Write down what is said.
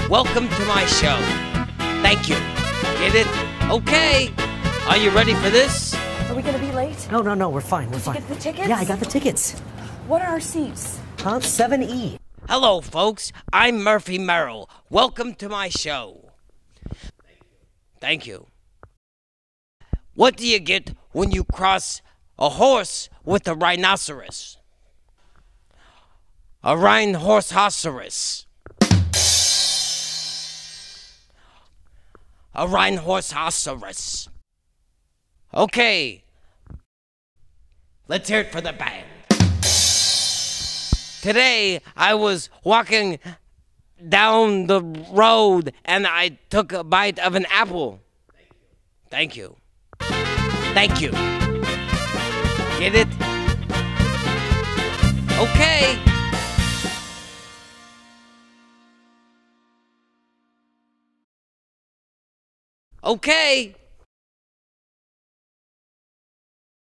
Welcome to my show. Thank you. Get it? Okay. Are you ready for this? Are we gonna be late? No, we're fine. We're fine. Did you get the tickets? Yeah, I got the tickets. What are our seats? 7E. Hello, folks. I'm Murphy Merrill. Welcome to my show. Thank you. What do you get when you cross a horse with a rhinoceros? A rhinoceros. A rhinoceros. Okay. Let's hear it for the band. Today, I was walking down the road and I took a bite of an apple. Thank you. Thank you. Get it? Okay. Okay.